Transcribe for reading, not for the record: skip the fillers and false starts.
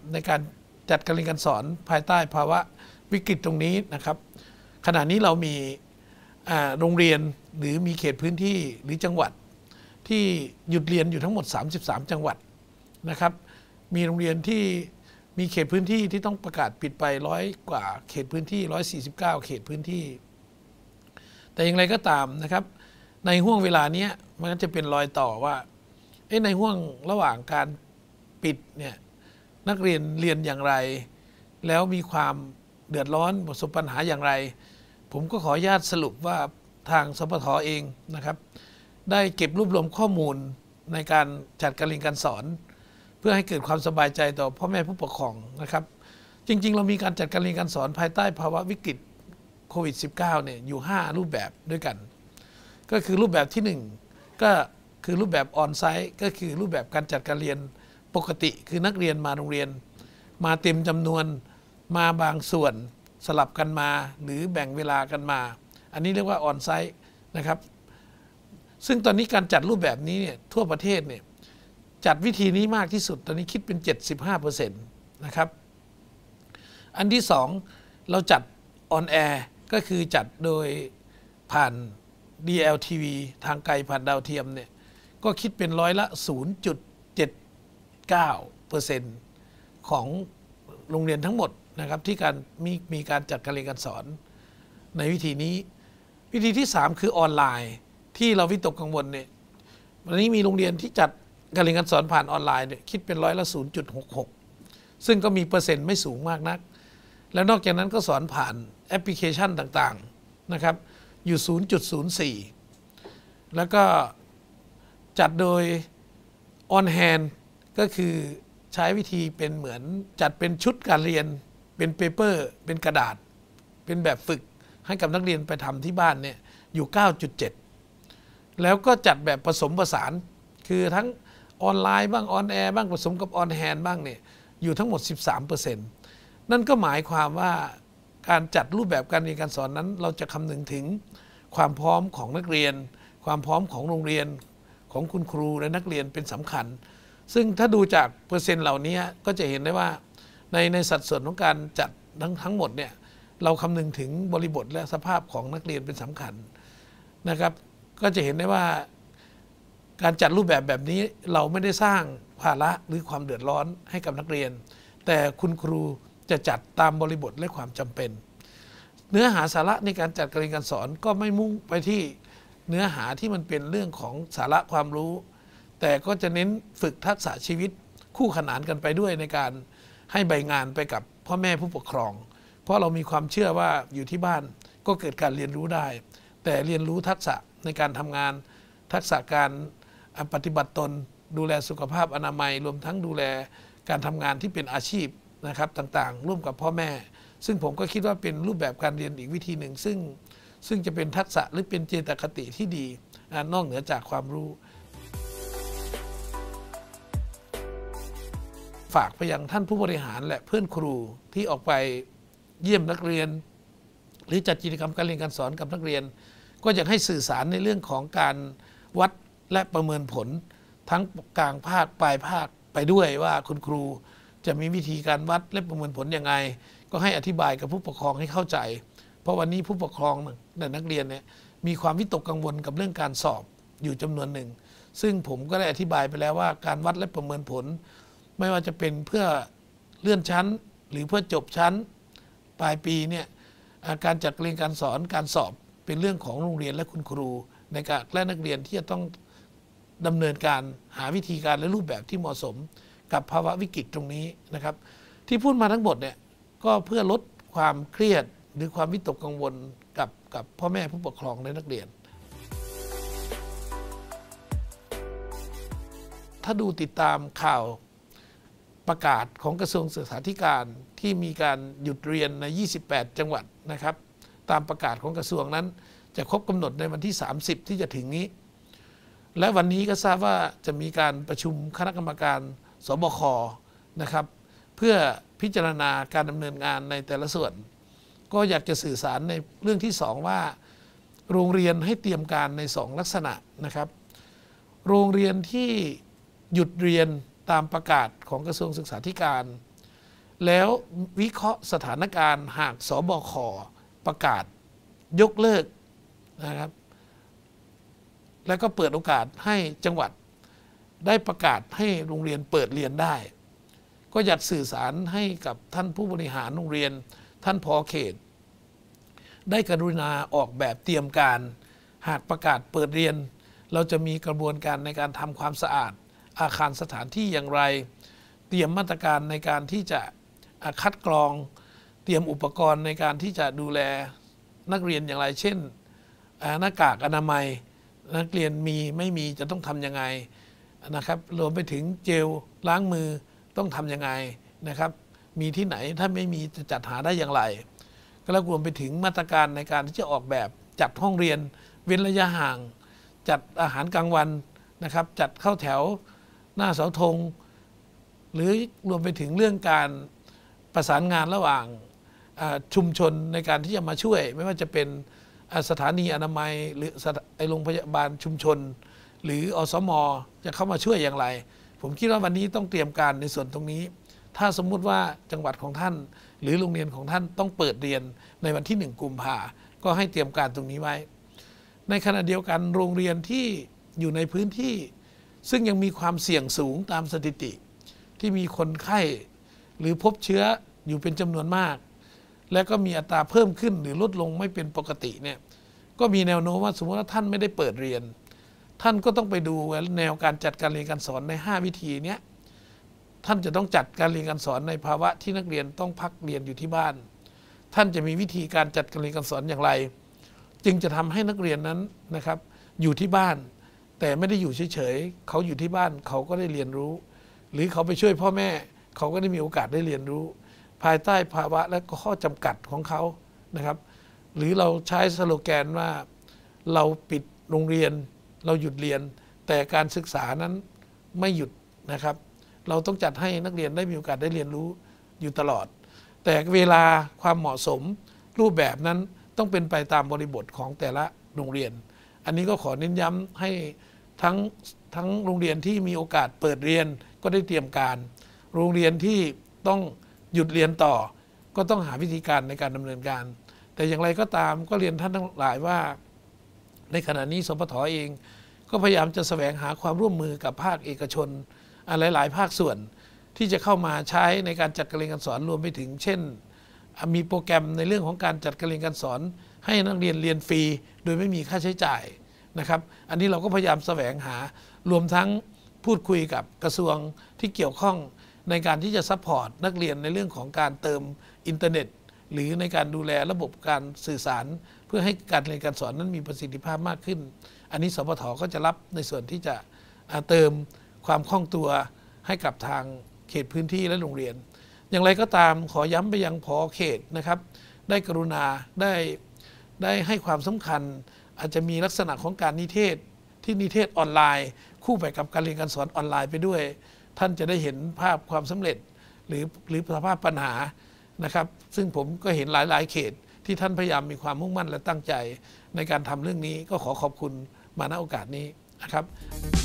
ในการจัดการเรียนการสอนภายใต้ภาวะวิกฤตตรงนี้นะครับขณะนี้เรามีโรงเรียนหรือมีเขตพื้นที่หรือจังหวัดที่หยุดเรียนอยู่ทั้งหมด33จังหวัดนะครับมีโรงเรียนที่มีเขตพื้นที่ที่ต้องประกาศปิดไป100 กว่าเขตพื้นที่149เขตพื้นที่แต่อย่างไรก็ตามนะครับในห่วงเวลานี้มันก็จะเป็นรอยต่อว่าในห่วงระหว่างการปิดเนี่ยนักเรียนเรียนอย่างไรแล้วมีความเดือดร้อนประสบปัญหาอย่างไรผมก็ขออนุญาตสรุปว่าทางสปท.เองนะครับได้เก็บรวบรวมข้อมูลในการจัดการเรียนการสอนเพื่อให้เกิดความสบายใจต่อพ่อแม่ผู้ปกครองนะครับจริงๆเรามีการจัดการเรียนการสอนภายใต้ภาวะวิกฤตโควิด -19 เนี่ยอยู่5รูปแบบด้วยกันก็คือรูปแบบที่1ก็คือรูปแบบออนไซต์ก็คือรูปแบบการจัดการเรียนปกติคือนักเรียนมาโรงเรียนมาเต็มจำนวนมาบางส่วนสลับกันมาหรือแบ่งเวลากันมาอันนี้เรียกว่าออนไซต์นะครับซึ่งตอนนี้การจัดรูปแบบนี้เนี่ยทั่วประเทศเนี่ยจัดวิธีนี้มากที่สุดตอนนี้คิดเป็น 75% นะครับอันที่2เราจัดออนแอร์ก็คือจัดโดยผ่าน DLTV ทางไกลผ่านดาวเทียมเนี่ยก็คิดเป็นร้อยละ 0.79% ของโรงเรียนทั้งหมดนะครับที่มีการจัดการเรียนการสอนในวิธีนี้วิธีที่3คือออนไลน์ที่เราวิตกกังวลเนี่ยวันนี้มีโรงเรียนที่จัดการเรียนการสอนผ่านออนไลน์เนี่ยคิดเป็นร้อยละ 0.66 ซึ่งก็มีเปอร์เซ็นต์ไม่สูงมากนักแล้วนอกจากนั้นก็สอนผ่านแอปพลิเคชันต่างๆนะครับอยู่ 0.04 แล้วก็จัดโดยออนแฮนด์ก็คือใช้วิธีเป็นเหมือนจัดเป็นชุดการเรียนเป็นเปเปอร์เป็นกระดาษเป็นแบบฝึกให้กับนักเรียนไปทำที่บ้านเนี่ยอยู่ 9.7 แล้วก็จัดแบบผสมผสานคือทั้งออนไลน์บ้างออนแอร์บ้างผสมกับออนแฮนด์บ้างเนี่ยอยู่ทั้งหมด 13% นั่นก็หมายความว่าการจัดรูปแบบการเรียนการสอนนั้นเราจะคำนึงถึงความพร้อมของนักเรียนความพร้อมของโรงเรียนของคุณครูและนักเรียนเป็นสำคัญซึ่งถ้าดูจากเปอร์เซ็นต์เหล่านี้ก็จะเห็นได้ว่าในสัดส่วนของการจัดทั้งหมดเนี่ยเราคำนึงถึงบริบทและสภาพของนักเรียนเป็นสำคัญนะครับก็จะเห็นได้ว่าการจัดรูปแบบนี้เราไม่ได้สร้างภาระหรือความเดือดร้อนให้กับนักเรียนแต่คุณครูจะจัดตามบริบทและความจำเป็นเนื้อหาสาระในการจัดการเรียนการสอนก็ไม่มุ่งไปที่เนื้อหาที่มันเป็นเรื่องของสาระความรู้แต่ก็จะเน้นฝึกทักษะชีวิตคู่ขนานกันไปด้วยในการให้ใบงานไปกับพ่อแม่ผู้ปกครองเพราะเรามีความเชื่อว่าอยู่ที่บ้านก็เกิดการเรียนรู้ได้แต่เรียนรู้ทักษะในการทำงานทักษะการปฏิบัติตนดูแลสุขภาพอนามัยรวมทั้งดูแลการทำงานที่เป็นอาชีพนะครับต่างๆร่วมกับพ่อแม่ซึ่งผมก็คิดว่าเป็นรูปแบบการเรียนอีกวิธีหนึ่งซึ่งจะเป็นทักษะหรือเป็นเจตคติที่ดีนอกเหนือจากความรู้ฝากไปยังท่านผู้บริหารและเพื่อนครูที่ออกไปเยี่ยมนักเรียนหรือจัดกิจกรรมการเรียนการสอนกับนักเรียนก็อยากให้สื่อสารในเรื่องของการวัดและประเมินผลทั้งกลางภาคปลายภาคไปด้วยว่าคุณครูจะมีวิธีการวัดและประเมินผลยังไงก็ให้อธิบายกับผู้ปกครองให้เข้าใจเพราะวันนี้ผู้ปกครองและนักเรียนเนี่ยมีความวิตกกังวลกับเรื่องการสอบอยู่จำนวนหนึ่งซึ่งผมก็ได้อธิบายไปแล้วว่าการวัดและประเมินผลไม่ว่าจะเป็นเพื่อเลื่อนชั้นหรือเพื่อจบชั้นปลายปีเนี่ยการจัดเรียนการสอนการสอบเป็นเรื่องของโรงเรียนและคุณครูในการและนักเรียนที่จะต้องดำเนินการหาวิธีการและรูปแบบที่เหมาะสมกับภาวะวิกฤตตรงนี้นะครับที่พูดมาทั้งหมดเนี่ยก็เพื่อลดความเครียดหรือความวิตกกังวลกับพ่อแม่ผู้ปกครองและนักเรียนถ้าดูติดตามข่าวประกาศของกระทรวงศึกษาธิการที่มีการหยุดเรียนใน28จังหวัดนะครับตามประกาศของกระทรวงนั้นจะครบกำหนดในวันที่30ที่จะถึงนี้และวันนี้ก็ทราบว่าจะมีการประชุมคณะกรรมการสบคนะครับเพื่อพิจารณาการดำเนินงานในแต่ละส่วนก็อยากจะสื่อสารในเรื่องที่2ว่าโรงเรียนให้เตรียมการใน2ลักษณะนะครับโรงเรียนที่หยุดเรียนตามประกาศของกระทรวงศึกษาธิการแล้ววิเคราะห์สถานการณ์หากสบคประกาศยกเลิกนะครับแล้วก็เปิดโอกาสให้จังหวัดได้ประกาศให้โรงเรียนเปิดเรียนได้ก็อยากสื่อสารให้กับท่านผู้บริหารโรงเรียนท่านผอ.เขตได้กรุณาออกแบบเตรียมการหากประกาศเปิดเรียนเราจะมีกระบวนการในการทำความสะอาดอาคารสถานที่อย่างไรเตรียมมาตรการในการที่จะคัดกรองเตรียมอุปกรณ์ในการที่จะดูแลนักเรียนอย่างไรเช่นหน้ากากอนามัยนักเรียนมีไม่มีจะต้องทำยังไงนะครับรวมไปถึงเจลล้างมือต้องทำยังไงนะครับมีที่ไหนถ้าไม่มีจะจัดหาได้อย่างไรก็แล้วรวมไปถึงมาตรการในการที่จะออกแบบจัดห้องเรียนเว้นระยะห่างจัดอาหารกลางวันนะครับจัดเข้าแถวหน้าเสาธงหรือรวมไปถึงเรื่องการประสานงานระหว่างชุมชนในการที่จะมาช่วยไม่ว่าจะเป็นสถานีอนามัยหรือโรงพยาบาลชุมชนหรืออสม.จะเข้ามาช่วยอย่างไรผมคิดว่าวันนี้ต้องเตรียมการในส่วนตรงนี้ถ้าสมมุติว่าจังหวัดของท่านหรือโรงเรียนของท่านต้องเปิดเรียนในวันที่1 กุมภาพันธ์ก็ให้เตรียมการตรงนี้ไว้ในขณะเดียวกันโรงเรียนที่อยู่ในพื้นที่ซึ่งยังมีความเสี่ยงสูงตามสถิติที่มีคนไข้หรือพบเชื้ออยู่เป็นจำนวนมากและก็มีอัตราเพิ่มขึ้นหรือลดลงไม่เป็นปกติเนี่ยก็มีแนวโน้มว่าสมมติว่าท่านไม่ได้เปิดเรียนท่านก็ต้องไปดูแนวการจัดการเรียนการสอนใน5 วิธีนี้ท่านจะต้องจัดการเรียนการสอนในภาวะที่นักเรียนต้องพักเรียนอยู่ที่บ้านท่านจะมีวิธีการจัดการเรียนการสอนอย่างไรจึงจะทำให้นักเรียนนั้นนะครับอยู่ที่บ้านแต่ไม่ได้อยู่เฉยๆเขาอยู่ที่บ้านเขาก็ได้เรียนรู้หรือเขาไปช่วยพ่อแม่เขาก็ได้มีโอกาสได้เรียนรู้ภายใต้ภาวะและข้อจำกัดของเขานะครับหรือเราใช้สโลแกนว่าเราปิดโรงเรียนเราหยุดเรียนแต่การศึกษานั้นไม่หยุดนะครับเราต้องจัดให้นักเรียนได้มีโอกาสได้เรียนรู้อยู่ตลอดแต่เวลาความเหมาะสมรูปแบบนั้นต้องเป็นไปตามบริบทของแต่ละโรงเรียนอันนี้ก็ขอเน้นย้ำให้ทั้งโรงเรียนที่มีโอกาสเปิดเรียนก็ได้เตรียมการโรงเรียนที่ต้องหยุดเรียนต่อก็ต้องหาวิธีการในการดำเนินการแต่อย่างไรก็ตามก็เรียนท่านทั้งหลายว่าในขณะนี้สปท.เองก็พยายามจะแสวงหาความร่วมมือกับภาคเอกชนหลายๆภาคส่วนที่จะเข้ามาใช้ในการจัดการเรียนการสอนรวมไปถึงเช่นมีโปรแกรมในเรื่องของการจัดการเรียนการสอนให้นักเรียนเรียนฟรีโดยไม่มีค่าใช้จ่ายนะครับอันนี้เราก็พยายามแสวงหารวมทั้งพูดคุยกับกระทรวงที่เกี่ยวข้องในการที่จะซัพพอร์ตนักเรียนในเรื่องของการเติมอินเทอร์เน็ตหรือในการดูแลระบบการสื่อสารเพื่อให้การเรียนการสอนนั้นมีประสิทธิภาพมากขึ้นอันนี้สปท.ก็จะรับในส่วนที่จะเติมความคล่องตัวให้กับทางเขตพื้นที่และโรงเรียนอย่างไรก็ตามขอย้ำไปยังผอ.เขตนะครับได้กรุณาได้ให้ความสำคัญอาจจะมีลักษณะของการนิเทศที่นิเทศออนไลน์คู่ไปกับการเรียนการสอนออนไลน์ไปด้วยท่านจะได้เห็นภาพความสำเร็จหรือสภาพปัญหานะครับซึ่งผมก็เห็นหลายๆเขตที่ท่านพยายามมีความมุ่งมั่นและตั้งใจในการทำเรื่องนี้ก็ขอขอบคุณมาณโอกาสนี้นะครับ